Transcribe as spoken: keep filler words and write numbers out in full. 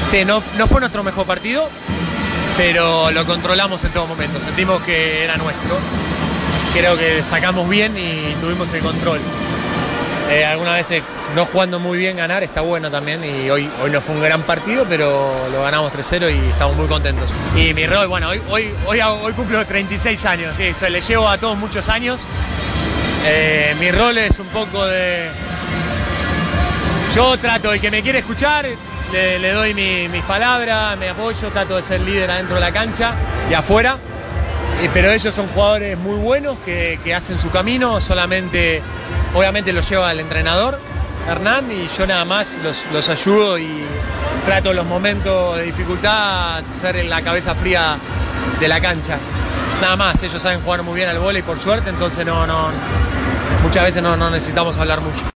Sí, no, no fue nuestro mejor partido, pero lo controlamos en todo momento. Sentimos que era nuestro. Creo que sacamos bien y tuvimos el control. Eh, algunas veces no jugando muy bien ganar está bueno también, y hoy, hoy no fue un gran partido, pero lo ganamos tres cero y estamos muy contentos. Y mi rol, bueno, hoy, hoy, hoy, hoy cumplo treinta y seis años, sí, le llevo a todos muchos años. Eh, mi rol es un poco de... Yo trato, el que me quiere escuchar, le, le doy mi, mis palabras, me apoyo, trato de ser líder adentro de la cancha y afuera. Eh, pero ellos son jugadores muy buenos que, que hacen su camino, solamente, obviamente los lleva el entrenador, Hernán, y yo nada más los, los ayudo y trato en los momentos de dificultad ser la cabeza fría de la cancha. Nada más, ellos saben jugar muy bien al vóley por suerte, entonces no, no, muchas veces no, no necesitamos hablar mucho.